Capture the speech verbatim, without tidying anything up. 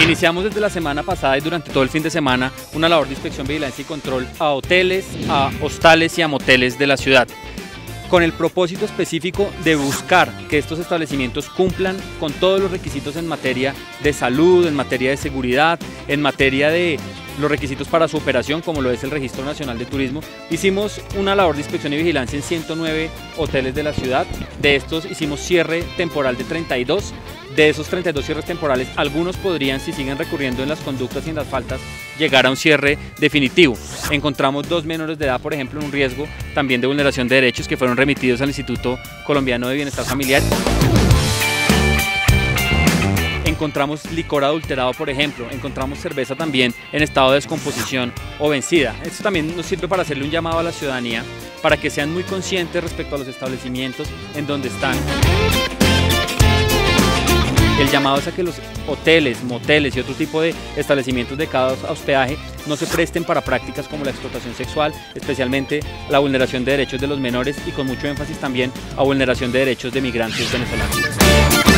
Iniciamos desde la semana pasada y durante todo el fin de semana una labor de inspección, vigilancia y control a hoteles, a hostales y a moteles de la ciudad, con el propósito específico de buscar que estos establecimientos cumplan con todos los requisitos en materia de salud, en materia de seguridad, en materia de los requisitos para su operación, como lo es el Registro Nacional de Turismo. Hicimos una labor de inspección y vigilancia en ciento nueve hoteles de la ciudad. De estos hicimos cierre temporal de treinta y dos. De esos treinta y dos cierres temporales, algunos podrían, si siguen recurriendo en las conductas y en las faltas, llegar a un cierre definitivo. Encontramos dos menores de edad, por ejemplo, en un riesgo también de vulneración de derechos, que fueron remitidos al Instituto Colombiano de Bienestar Familiar. Encontramos licor adulterado, por ejemplo, encontramos cerveza también en estado de descomposición o vencida. Esto también nos sirve para hacerle un llamado a la ciudadanía para que sean muy conscientes respecto a los establecimientos en donde están. El llamado es a que los hoteles, moteles y otro tipo de establecimientos dedicados a hospedaje no se presten para prácticas como la explotación sexual, especialmente la vulneración de derechos de los menores y con mucho énfasis también a vulneración de derechos de migrantes venezolanos.